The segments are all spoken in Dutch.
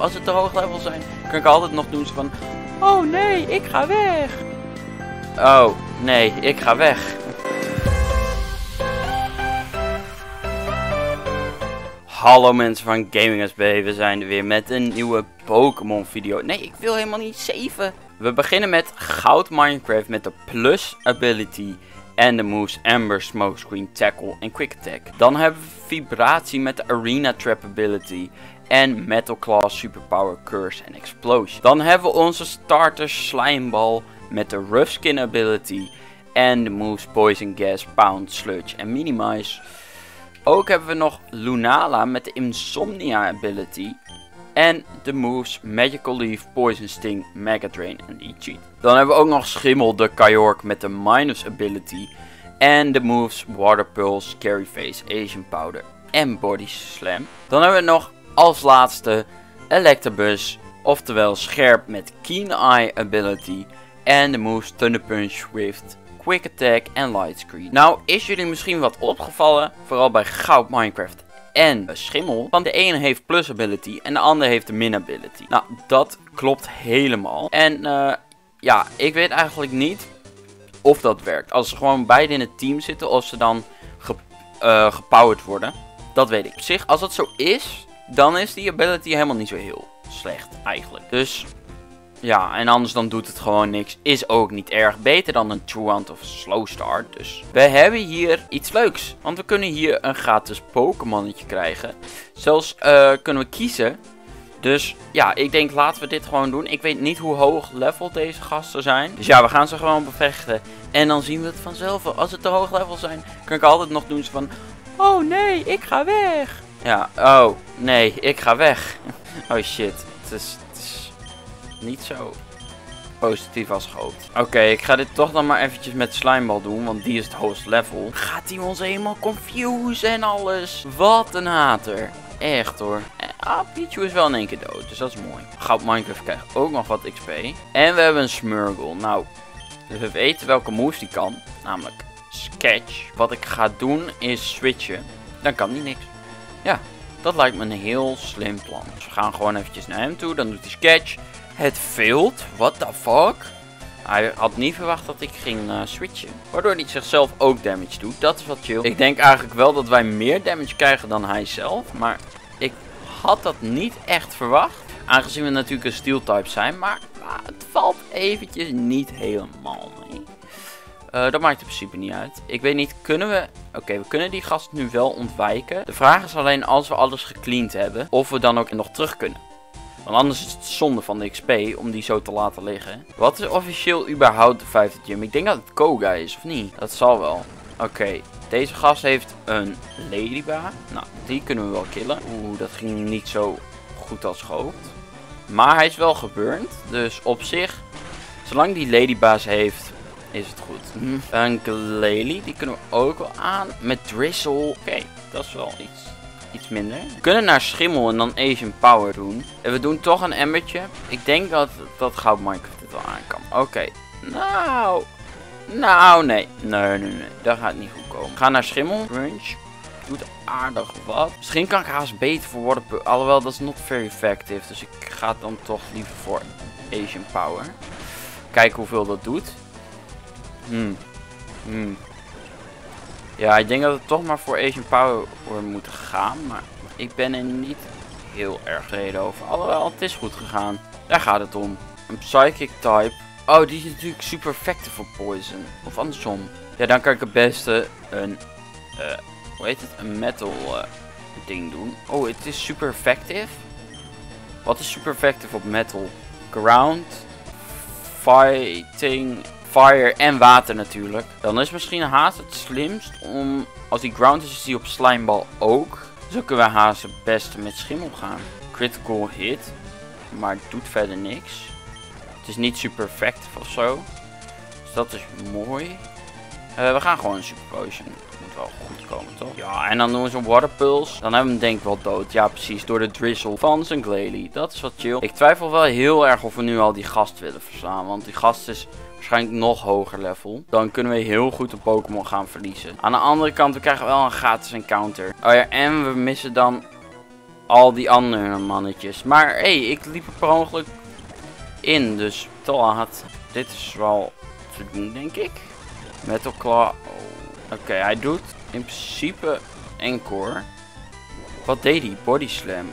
als het te hoog level zijn, kan ik altijd nog doen van... Oh nee, ik ga weg. Oh nee, ik ga weg. Hallo mensen van Gaming SB, we zijn er weer met een nieuwe Pokémon video. Nee, ik wil helemaal niet 7. We beginnen met Goud Minecraft met de Plus Ability en de moves Ember, Smokescreen, Tackle en Quick Attack. Dan hebben we Vibratie met de Arena Trap Ability en Metal Claw, Superpower, Curse en Explosion. Dan hebben we onze starter Slimeball met de Rough Skin Ability en de moves Poison Gas, Pound, Sludge en Minimize. Ook hebben we nog Lunala met de Insomnia Ability en de moves Magical Leaf, Poison Sting, Mega Drain en Leech Cheat. Dan hebben we ook nog Schimmel de Kyogre met de Minus Ability en de moves Water Pulse, Scary Face, Asian Powder en Body Slam. Dan hebben we nog als laatste Electabuzz, oftewel Scherp met Keen Eye Ability en de moves Thunder Punch, Swift, Quick Attack en Light Screen. Nou is jullie misschien wat opgevallen, vooral bij Goud Minecraft en Schimmel, want de ene heeft Plus Ability en de andere heeft de Min Ability. Nou, dat klopt helemaal. En ja, ik weet eigenlijk niet of dat werkt. Als ze gewoon beide in het team zitten, of ze dan gepowered worden. Dat weet ik. Op zich, als dat zo is, dan is die ability helemaal niet zo heel slecht eigenlijk. Dus ja, en anders dan doet het gewoon niks. Is ook niet erg beter dan een Truant of Slow Start. Dus we hebben hier iets leuks. Want we kunnen hier een gratis Pokémonnetje krijgen. Zelfs kunnen we kiezen. Dus ja, ik denk laten we dit gewoon doen. Ik weet niet hoe hoog level deze gasten zijn. Dus ja, we gaan ze gewoon bevechten. En dan zien we het vanzelf. Als het te hoog level zijn, kan ik altijd nog doen van... Oh nee, ik ga weg. Ja, oh nee, ik ga weg. Oh shit, het is niet zo positief als gehoopt. Oké, ik ga dit toch dan maar eventjes met Slimeball doen, want die is het hoogste level. Gaat hij ons helemaal confuse en alles? Wat een hater. Echt hoor. Pichu is wel in één keer dood, dus dat is mooi. Goud Minecraft krijgt ook nog wat XP. En we hebben een Smurgle. Nou, we weten welke moves die kan. Namelijk Sketch. Wat ik ga doen is switchen. Dan kan hij niks. Ja, dat lijkt me een heel slim plan. Dus we gaan gewoon eventjes naar hem toe. Dan doet hij Sketch. Het failed. What the fuck? Hij had niet verwacht dat ik ging switchen. Waardoor hij zichzelf ook damage doet. Dat is wat chill. Ik denk eigenlijk wel dat wij meer damage krijgen dan hij zelf. Maar ik had dat niet echt verwacht. Aangezien we natuurlijk een steel type zijn. Maar het valt eventjes niet helemaal mee. Dat maakt in principe niet uit. Ik weet niet, kunnen we... Oké, we kunnen die gast nu wel ontwijken. De vraag is alleen als we alles gecleaned hebben. Of we dan ook nog terug kunnen. Want anders is het zonde van de XP om die zo te laten liggen. Wat is officieel überhaupt de 5e gym? Ik denk dat het Koga is, of niet? Dat zal wel. Oké, deze gast heeft een Ladybug. Nou, die kunnen we wel killen. Oeh, dat ging niet zo goed als gehoopt. Maar hij is wel geburnt. Dus op zich, zolang die Ladybug heeft, is het goed. Een Glalie, die kunnen we ook wel aan. Met Drizzle. Oké, dat is wel iets minder. We kunnen naar Schimmel en dan Asian Power doen. En we doen toch een embertje. Ik denk dat Goud Minecraft dit wel aan kan. Oké. Nou, nee. Nee. Dat gaat niet goed komen. Ga naar Schimmel. Crunch. Doet aardig wat. Misschien kan ik haast beter voor worden. Alhoewel, dat is not very effective. Dus ik ga dan toch liever voor Asian Power. Kijken hoeveel dat doet. Ja, ik denk dat we toch maar voor Asian Power moeten gaan. Maar ik ben er niet heel erg tevreden over. Alhoewel, het is goed gegaan. Daar gaat het om. Een Psychic type. Oh, die is natuurlijk super effective voor Poison. Of andersom. Ja, dan kan ik het beste een... hoe heet het? Een metal ding doen. Oh, het is super effective. Wat is super effective op metal? Ground. Fighting... Fire en water natuurlijk. Dan is misschien haast het slimst om... Als die ground is die op Slimeball ook. Zo kunnen we haast het beste met Schimmel gaan. Critical hit. Maar het doet verder niks. Het is niet super effective of zo. Dus dat is mooi. We gaan gewoon een Super Potion. Moet wel goed komen toch? Ja, en dan doen we zo'n Water Pulse. Dan hebben we hem denk ik wel dood. Ja, precies. Door de Drizzle van zijn Glalie. Dat is wat chill. Ik twijfel wel heel erg of we nu al die gast willen verslaan. Want die gast is... waarschijnlijk nog hoger level. Dan kunnen we heel goed een Pokémon gaan verliezen. Aan de andere kant, we krijgen wel een gratis encounter. Oh ja, en we missen dan al die andere mannetjes. Maar hé, hey, ik liep er per ongeluk in, dus te laat. Dit is wel te doen, denk ik. Metal Claw. Oh. Oké, hij doet in principe Encore. Wat deed hij? Body Slam.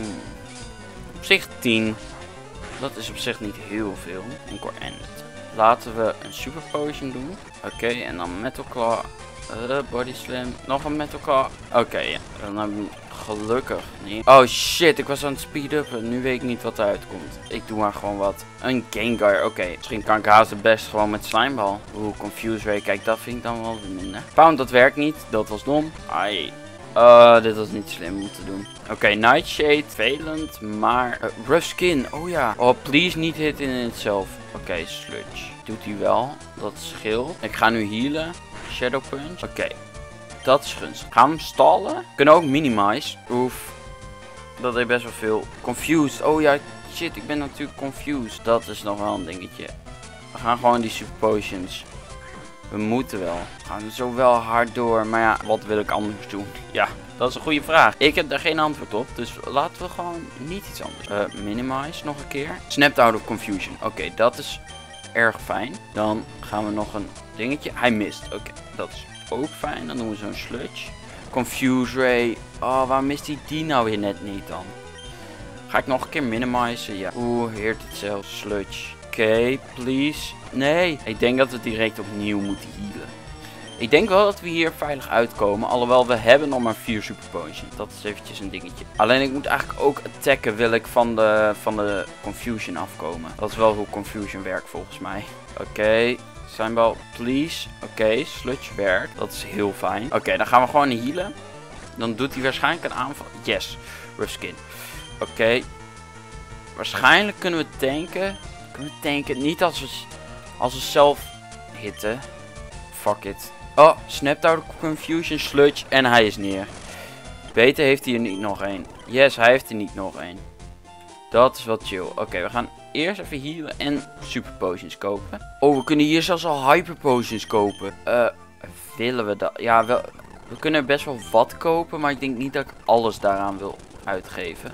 Op zich 10. Dat is op zich niet heel veel. Encore End. Laten we een Super Potion doen. Oké, en dan Metal Claw. Body Slam. Nog een Metal Claw. Oké, ja. Dan hebben we gelukkig niet. Oh shit, ik was aan het speed-uppen. Nu weet ik niet wat eruit komt. Ik doe maar gewoon wat. Een Gengar. Oké, misschien kan ik haast het best gewoon met Slimeball. Oeh, Confuse Ray. Kijk, dat vind ik dan wel minder. Pound, dat werkt niet. Dat was dom. Ai. Dit was niet slim moeten doen. Oké, Nightshade. Velend, maar... rough Skin. Oh ja. Oh, please niet hit in itself. Oké, Sludge. Doet hij wel. Dat scheelt. Ik ga nu healen. Shadow Punch. Oké. Dat is gunstig. Gaan we hem stallen? Kunnen ook minimize. Oef. Dat deed best wel veel. Confused. Oh ja, shit. Ik ben natuurlijk confused. Dat is nog wel een dingetje. We gaan gewoon die super potions. We moeten wel. We gaan zo wel hard door. Maar ja, wat wil ik anders doen? Ja, dat is een goede vraag. Ik heb daar geen antwoord op. Dus laten we gewoon niet iets anders. Minimize nog een keer. Snapped out of confusion. Oké, dat is erg fijn. Dan gaan we nog een dingetje. Hij mist. Oké, dat is ook fijn. Dan doen we zo'n sludge. Confuse Ray. Oh, waar mist hij die nou weer net niet dan? Ga ik nog een keer minimizen? Ja. Oeh, heert het zelf. Sludge. Oké, please. Nee. Ik denk dat we direct opnieuw moeten healen. Ik denk wel dat we hier veilig uitkomen. Alhoewel, we hebben nog maar 4 super potions. Dat is eventjes een dingetje. Alleen ik moet eigenlijk ook attacken. Wil ik van de confusion afkomen. Dat is wel hoe confusion werkt volgens mij. Oké. Slimeball, please. Oké, sludge werkt. Dat is heel fijn. Oké, dan gaan we gewoon healen. Dan doet hij waarschijnlijk een aanval. Yes. Rough Skin. Oké. Waarschijnlijk kunnen we tanken. Niet als we zelf hitten. Fuck it. Oh, snapped out of confusion, sludge. En hij is neer. Beter heeft hij er niet nog één. Yes, hij heeft er niet nog één. Dat is wel chill. Oké, we gaan eerst even healen en super potions kopen. Oh, we kunnen hier zelfs al hyper potions kopen. Willen we dat? Ja, wel. We kunnen best wel wat kopen, maar ik denk niet dat ik alles daaraan wil uitgeven.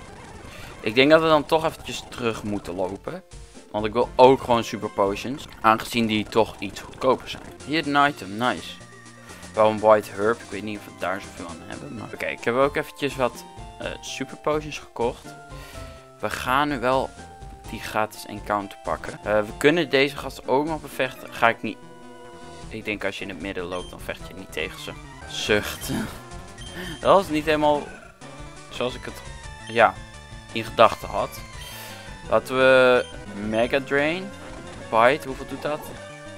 Ik denk dat we dan toch eventjes terug moeten lopen. Want ik wil ook gewoon super potions. Aangezien die toch iets goedkoper zijn. Hier een item, nice. Wel een white herb. Ik weet niet of we daar zoveel aan hebben. Maar... Oké, ik heb ook eventjes wat super potions gekocht. We gaan nu wel die gratis encounter pakken. We kunnen deze gasten ook nog bevechten. Ga ik niet... Ik denk als je in het midden loopt, dan vecht je niet tegen ze. Zucht. Dat was niet helemaal zoals ik het in gedachten had. Laten we Mega Drain. Bite, hoeveel doet dat?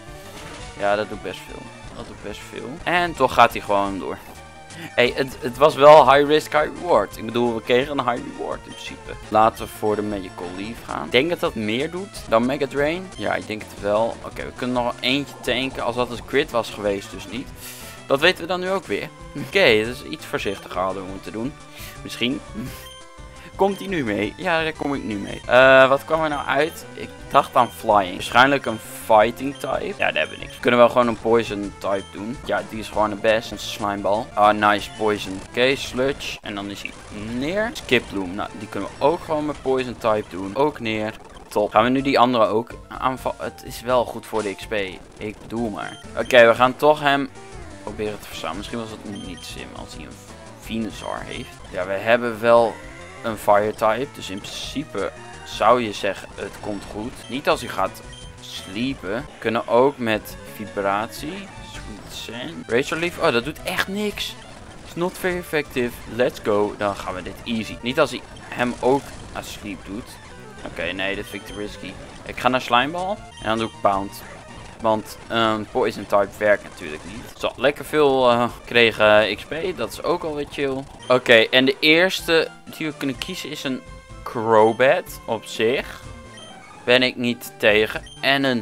Ja, dat doet best veel. Dat doet best veel. En toch gaat hij gewoon door. Hey, het was wel high risk, high reward. Ik bedoel, we kregen een high reward in principe. Laten we voor de Magical Leaf gaan. Ik denk dat dat meer doet dan Mega Drain. Ja, ik denk het wel. Oké, we kunnen nog eentje tanken als dat een crit was geweest, dus niet. Dat weten we dan nu ook weer. Oké, dat is iets voorzichtiger hadden we moeten doen. Misschien. Komt hij nu mee? Ja, daar kom ik nu mee. Wat kwam er nou uit? Ik dacht aan flying. Waarschijnlijk een fighting type. Ja, daar hebben we niks. We kunnen wel gewoon een poison type doen. Ja, die is gewoon de best. Een slimeball. Ah, nice poison. Oké, sludge. En dan is hij neer. Skiploom. Nou, die kunnen we ook gewoon met poison type doen. Ook neer. Top. Gaan we nu die andere ook aanvallen? Het is wel goed voor de XP. Ik bedoel maar. Oké, we gaan toch hem proberen te verslaan. Misschien was het niet sim als hij een Venusaur heeft. Ja, we hebben wel een fire type. Dus in principe zou je zeggen het komt goed. Niet als hij gaat sleepen. Kunnen ook met vibratie. Sweet Sand. Razor Leaf. Oh, dat doet echt niks. It's not very effective. Let's go. Dan gaan we dit easy. Niet als hij hem ook asleep doet. Oké, nee, dit vind ik te risky. Ik ga naar Slimeball. En dan doe ik Pound. Want Poison type werkt natuurlijk niet. Zo, lekker veel kregen XP. Dat is ook alweer chill. Oké, en de eerste die we kunnen kiezen is een Crobat. Op zich ben ik niet tegen. En een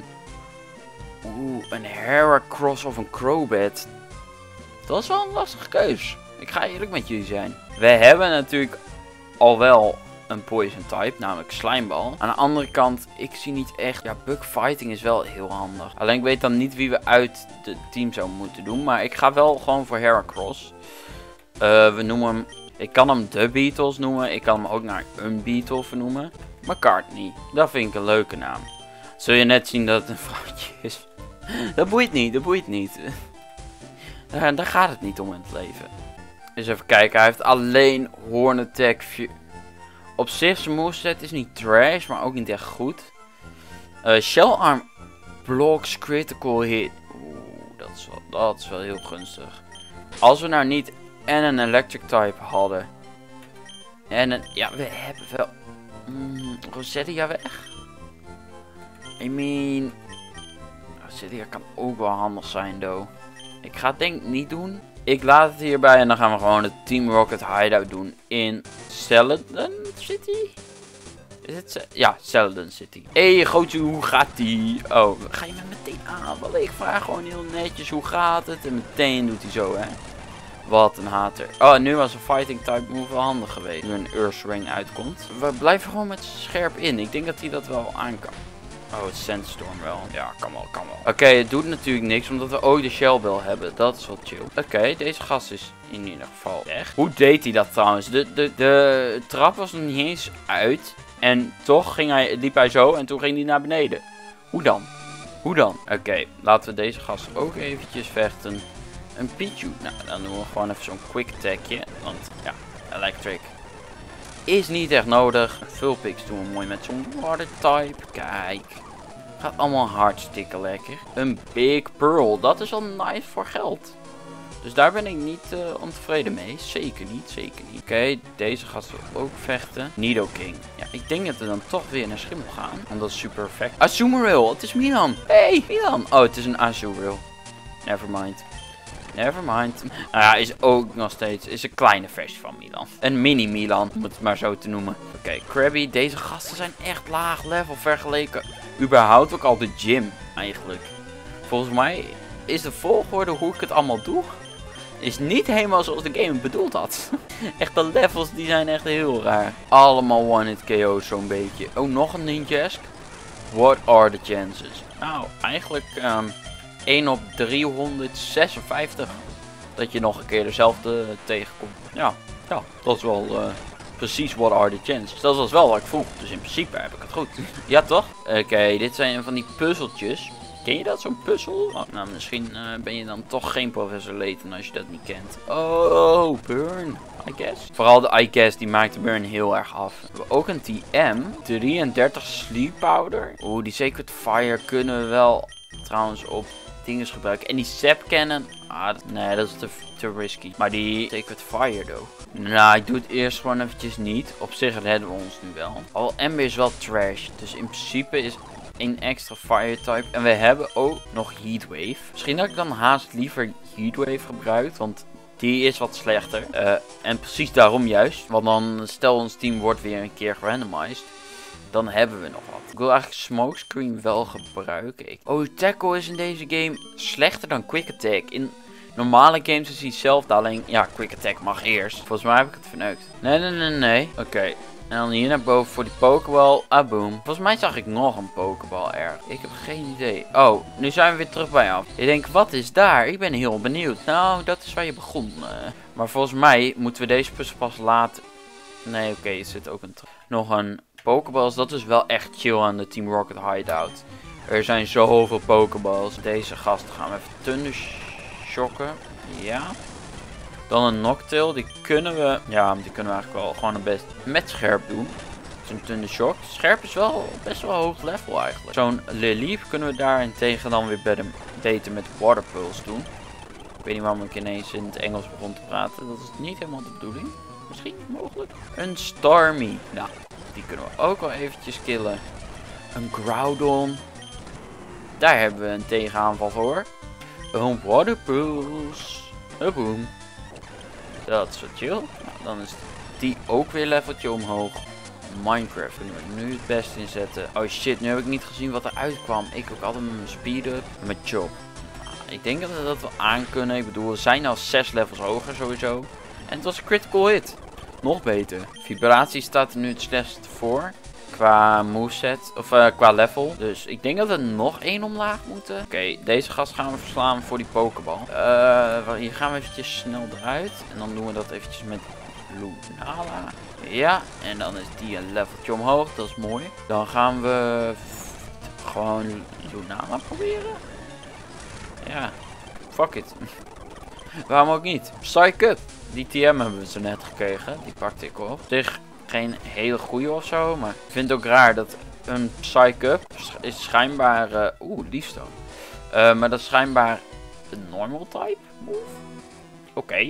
Heracross of een Crobat. Dat is wel een lastige keus. Ik ga eerlijk met jullie zijn. We hebben natuurlijk al wel een poison type, namelijk Slimeball. Aan de andere kant, ik zie niet echt... Ja, bug fighting is wel heel handig. Alleen ik weet dan niet wie we uit het team zouden moeten doen. Maar ik ga wel gewoon voor Heracross. We noemen hem Ik kan hem de Beatles noemen. Ik kan hem ook naar een Beatle vernoemen. McCartney. Dat vind ik een leuke naam. Zul je net zien dat het een vrouwtje is. Dat boeit niet. Dat boeit niet. Daar gaat het niet om in het leven. Dus even kijken. Hij heeft alleen Horn Attack. Op zich zijn moveset is niet trash. Maar ook niet echt goed. Shell Arm blocks critical hit. Oeh, dat is wel heel gunstig. Als we nou niet en een electric type hadden. En een... Ja, we hebben wel... Rosettia weg. I mean... Rosettia kan ook wel handig zijn, though. Ik ga het denk ik niet doen. Ik laat het hierbij en dan gaan we gewoon de Team Rocket Hideout doen in Celadon City. Is het? Ja, Celadon City. Hé, Gootje, hoe gaat die? Oh, ga je me meteen aanvallen? Ik vraag gewoon heel netjes hoe gaat het. En meteen doet hij zo, hè. Wat een hater. Oh, nu was een fighting type move wel handig geweest. Nu een Earth Ring uitkomt. We blijven gewoon met scherp in. Ik denk dat hij dat wel aan kan. Oh, het Sandstorm wel. Ja, kan wel, kan wel. Oké, het doet natuurlijk niks, omdat we ook de Shell Bell hebben. Dat is wel chill. Oké, deze gast is in ieder geval weg. Hoe deed hij dat trouwens? De trap was nog niet eens uit. En toch liep hij zo en toen ging hij naar beneden. Hoe dan? Hoe dan? Oké, laten we deze gast ook eventjes vechten. Een Pichu. Nou, dan doen we gewoon even zo'n quick attackje. Want ja, electric is niet echt nodig. Vulpix doen we mooi met zo'n water type. Kijk. Gaat allemaal hartstikke lekker. Een Big Pearl. Dat is al nice voor geld. Dus daar ben ik niet ontevreden mee. Zeker niet, zeker niet. Oké, deze gaat we ook vechten. Nidoking. Ja, ik denk dat we dan toch weer naar Schimmel gaan. Want dat is super effect. Azumarill, het is Milan. Hey, Milan. Oh, het is een Azumarill. Nevermind. Nevermind. Nou ja, is ook nog steeds is een kleine versie van Milan. Een mini Milan, om het maar zo te noemen. Oké, Krabby. Deze gasten zijn echt laag level vergeleken. Überhaupt ook al de gym, eigenlijk. Volgens mij is de volgorde hoe ik het allemaal doe, is niet helemaal zoals de game het bedoeld had. Echt, de levels die zijn echt heel raar. Allemaal one-hit KO's zo'n beetje. Oh, nog een Ninjask. What are the chances? Nou, eigenlijk 1 op 356 dat je nog een keer dezelfde tegenkomt. Ja, dat is wel precies what are the chances. Dat was wel wat ik vroeg, dus in principe heb ik het goed. Ja, toch? Oké, dit zijn van die puzzeltjes. Ken je dat, zo'n puzzel? Oh, nou, misschien ben je dan toch geen Professor Layton als je dat niet kent. Oh, Burn, I guess. Vooral de I guess, die maakt de Burn heel erg af. We hebben ook een TM. 33 Sleep Powder. Oeh, die Sacred Fire kunnen we wel trouwens op dingen gebruiken. En die Sap Cannon. Nee, dat is te risky. Maar die Sacred Fire, though. Nou, ik doe het eerst gewoon eventjes niet. Op zich redden we ons nu wel. Al Ember is wel trash. Dus in principe is een extra fire type. En we hebben ook nog Heatwave. Misschien dat ik dan haast liever Heatwave gebruik. Want die is wat slechter. En precies daarom juist. Want dan stel ons team wordt weer een keer gerandomized. Dan hebben we nog wat. Ik wil eigenlijk Smokescreen wel gebruiken. Oh, Tackle is in deze game slechter dan Quick Attack. In normale games is hij hetzelfde. Alleen, ja, Quick Attack mag eerst. Volgens mij heb ik het verneukt. Nee. Oké. En dan hier naar boven voor die Pokéball. Ah, boom. Volgens mij zag ik nog een Pokéball erg. Ik heb geen idee. Oh, nu zijn we weer terug bij af. Ik denk, wat is daar? Ik ben heel benieuwd. Nou, dat is waar je begon. Maar volgens mij moeten we deze puzzel pas laten. Nee, oké, er zit ook nog een Pokéballs. Dat is wel echt chill aan de Team Rocket Hideout. Er zijn zoveel Pokéballs. Deze gasten gaan we even Thundershocken. Ja. Dan een Noctil, die kunnen we eigenlijk wel gewoon het best met scherp doen. Zo'n Thundershock. Scherp is wel best wel hoog level eigenlijk. Zo'n Liliep kunnen we daarentegen dan weer beter met Water Pulse doen. Ik weet niet waarom ik ineens in het Engels begon te praten. Dat is niet helemaal de bedoeling. Misschien, mogelijk. Een Starmie. Nou, die kunnen we ook wel eventjes killen. Een Groudon. Daar hebben we een tegenaanval voor. Een Water Pulse. Boom. Dat is wat chill. Nou, dan is die ook weer leveltje omhoog. Minecraft kunnen we nu het beste inzetten. Oh shit, nu heb ik niet gezien wat er uitkwam. Ik ook altijd met mijn speed-up en mijn chop. Ik denk dat we dat wel aan kunnen. Ik bedoel, we zijn al 6 levels hoger sowieso. En het was een critical hit. Nog beter. Vibratie staat er nu het slechtst voor. Qua moveset. Of qua level. Dus ik denk dat we nog 1 omlaag moeten. Oké, deze gast gaan we verslaan voor die Pokéball. Hier gaan we eventjes snel eruit. En dan doen we dat eventjes met Lunala. Ja, en dan is die een leveltje omhoog. Dat is mooi. Dan gaan we gewoon Lunala proberen. Ja, fuck it. Waarom ook niet? Psych-up. Die TM hebben we zo net gekregen. Die pakte ik op. Op zich geen hele goede of zo. Maar ik vind het ook raar dat een Psych-up is schijnbaar... Leafstone. Maar dat is schijnbaar een normal type move. Oké.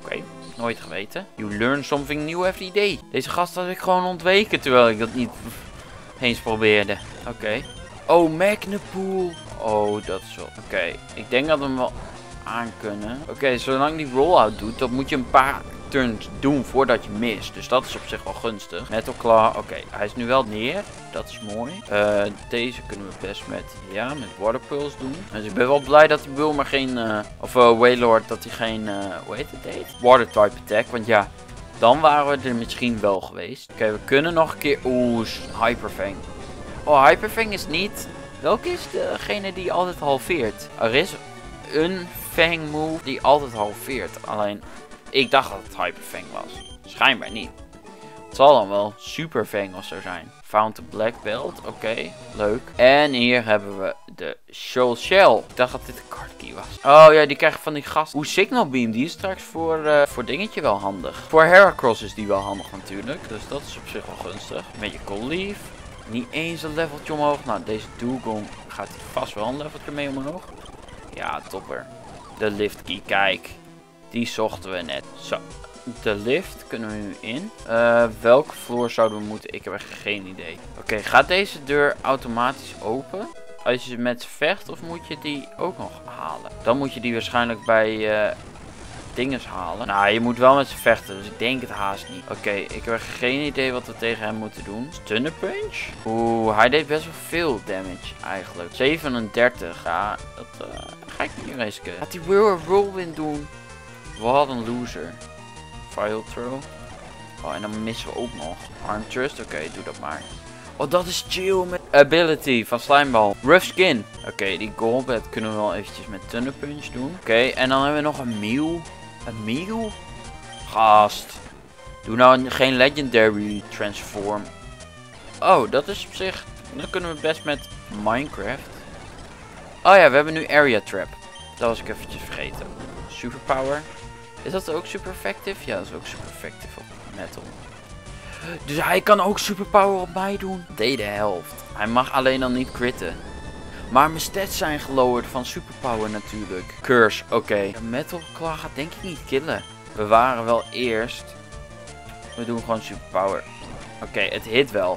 Nooit geweten. You learn something new every day. Deze gast had ik gewoon ontweken terwijl ik dat niet eens probeerde. Oké. Oh, Magnapool. Oh, dat is wel... Oké. Ik denk dat we hem wel aan kunnen. Oké, zolang die rollout doet, dan moet je een paar turns doen voordat je mist. Dus dat is op zich wel gunstig. Metal Claw. Oké, hij is nu wel neer. Dat is mooi. Deze kunnen we best met Water Pulse doen. Dus ik ben wel blij dat die Bull maar geen... Wailord, dat hij geen... hoe heet het deed? Water type attack. Want ja, dan waren we er misschien wel geweest. Oké, we kunnen nog een keer... Hyperfang. Oh, Hyperfang is niet... Welke is degene die altijd halveert? Er is een Fang move die altijd halveert. Alleen, ik dacht dat het Hyperfang was. Schijnbaar niet. Het zal dan wel Super Fang of zo zijn. Found the Black Belt. Oké, leuk. En hier hebben we de Shoal Shell. Ik dacht dat dit een card key was. Oh ja, die krijg je van die gast. Signal Beam, die is straks voor dingetje wel handig. Voor Heracross is die wel handig natuurlijk. Dus dat is op zich wel gunstig. Een beetje Cold Leaf. Niet eens een leveltje omhoog. Nou, deze Dugong gaat hij vast wel een leveltje mee omhoog. Ja, topper. De lift key, kijk. Die zochten we net. Zo. De lift kunnen we nu in. Welke vloer zouden we moeten? Ik heb echt geen idee. Oké, gaat deze deur automatisch open? Als je met vecht of moet je die ook nog halen? Dan moet je die waarschijnlijk bij dinges halen. Nou, je moet wel met ze vechten, dus ik denk het haast niet. Oké, ik heb geen idee wat we tegen hem moeten doen. Stunner Punch? Oeh, hij deed best wel veel damage eigenlijk. 37, ja, dat ga ik niet risken. Gaat hij weer een whirlwind doen? Wat een loser. File throw. Oh, en dan missen we ook nog. Arm Thrust, oké, doe dat maar. Oh, dat is chill met ability van Slimeball. Rough Skin. Oké, die Golbat kunnen we wel eventjes met Thunder Punch doen. Oké, en dan hebben we nog een Mew. Een Mew? Gast. Doe nou geen Legendary Transform. Oh, dat is op zich... Dan kunnen we best met Minecraft. Oh ja, we hebben nu Area Trap. Dat was ik eventjes vergeten. Superpower. Is dat ook super effective? Ja, dat is ook super effective op Metal. Dus hij kan ook superpower op mij doen. Deed de helft. Hij mag alleen dan niet critten. Maar mijn stats zijn gelowerd van superpower natuurlijk. Curse, oké. Metal Claw gaat denk ik niet killen. We waren wel eerst. We doen gewoon superpower. Oké, het hit wel.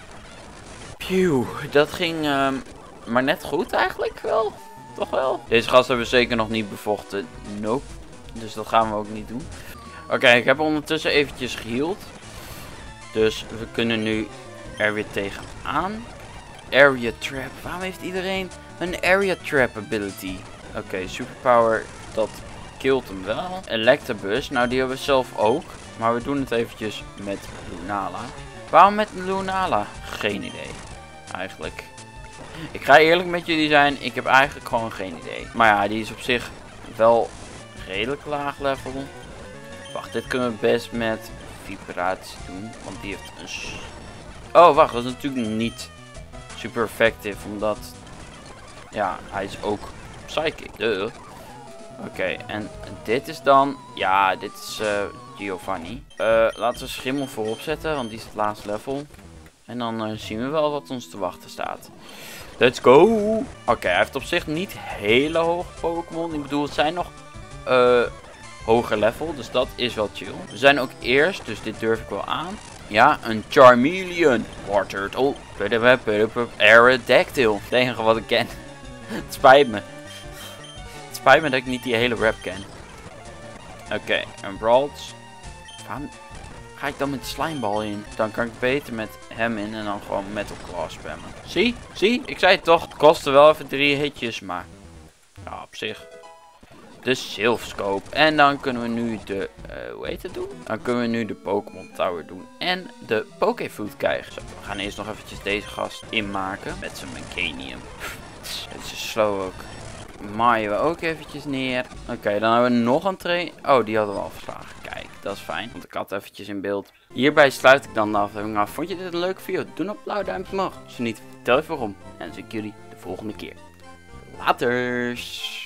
Pew, dat ging maar net goed eigenlijk wel. Toch wel. Deze gast hebben we zeker nog niet bevochten. Nope. Dus dat gaan we ook niet doen. Oké, ik heb ondertussen eventjes geheeld. Dus we kunnen nu er weer tegenaan. Area Trap. Waarom heeft iedereen een Area Trap ability? Oké, superpower. Dat killt hem wel. Electabuzz. Nou, die hebben we zelf ook. Maar we doen het eventjes met Lunala. Waarom met Lunala? Geen idee. Eigenlijk. Ik ga eerlijk met jullie zijn. Ik heb eigenlijk gewoon geen idee. Maar ja, die is op zich wel redelijk laag level. Wacht, dit kunnen we best met vibratie doen. Want die heeft een... Oh, wacht. Dat is natuurlijk niet super effectief. Omdat... Ja, hij is ook psychic. Oké, en dit is dan... Ja, dit is Giovanni. Laten we Schimmel voorop zetten. Want die is het laatste level. En dan zien we wel wat ons te wachten staat. Let's go! Oké, hij heeft op zich niet hele hoge Pokémon. Ik bedoel, het zijn nog hoger level. Dus dat is wel chill. We zijn ook eerst, dus dit durf ik wel aan. Ja, een Charmeleon. Warturtle. Aerodactyl. Het enige wat ik ken. Het spijt me. Het spijt me dat ik niet die hele rap ken. Oké, een Brawls. Waarom ga ik dan met Slimeball in? Dan kan ik beter met hem in en dan gewoon Metal Claw spammen. Zie? Zie? Ik zei het toch. Het kostte wel even 3 hitjes, maar... Ja, op zich. De Silphscope. En dan kunnen we nu de... hoe heet het doen? Dan kunnen we nu de Pokémon Tower doen. En de Pokéfood krijgen. Zo, we gaan eerst nog eventjes deze gast inmaken. Met zijn Mecanium. Het is slow ook. Maaien we ook eventjes neer. Oké, dan hebben we nog een train. Oh, die hadden we al verslagen. Kijk. Dat is fijn, want ik had eventjes in beeld. Hierbij sluit ik dan de aflevering af. Vond je dit een leuke video? Doe een blauw duimpje omhoog. Zo niet, vertel even waarom. En dan zie ik jullie de volgende keer. Laters!